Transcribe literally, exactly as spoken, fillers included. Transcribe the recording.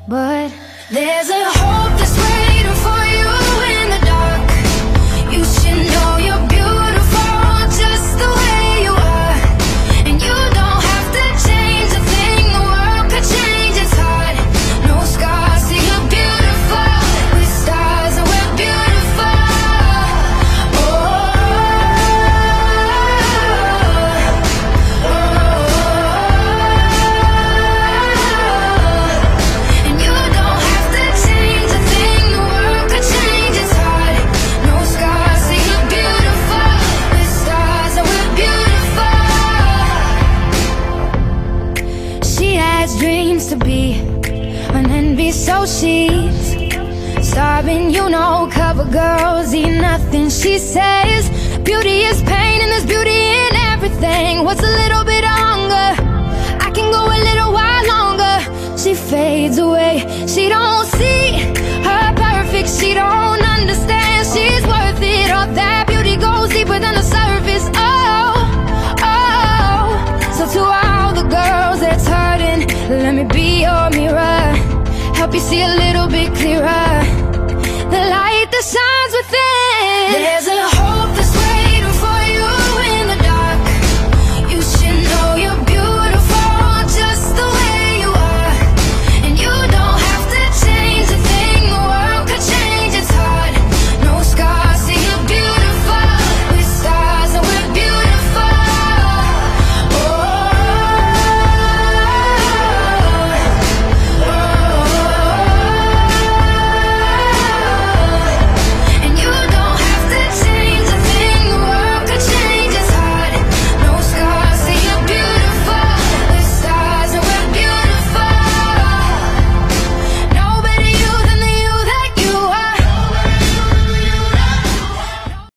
but there's a hope that's waiting for you in the dark. You should know you're beautiful just the way you are, and you don't have to change a thing. The world could change its heart. No scars, see you're beautiful. With stars and we're beautiful. Oh, oh, oh. And you don't have to change a thing. The world could change its heart. No scars, see you're beautiful. With stars and we're beautiful. She has dreams to be an envy, so she's starving, you know, cover girls eat nothing. She says beauty is pain and there's beauty in everything. What's a little bit of hunger? I can go a little while longer. She fades away. She don't see her perfect. She don't understand she's worth it. All that beauty goes deeper than the surface. Oh, oh. So to all the girls that's hurting, let me be your mirror. Help you see a little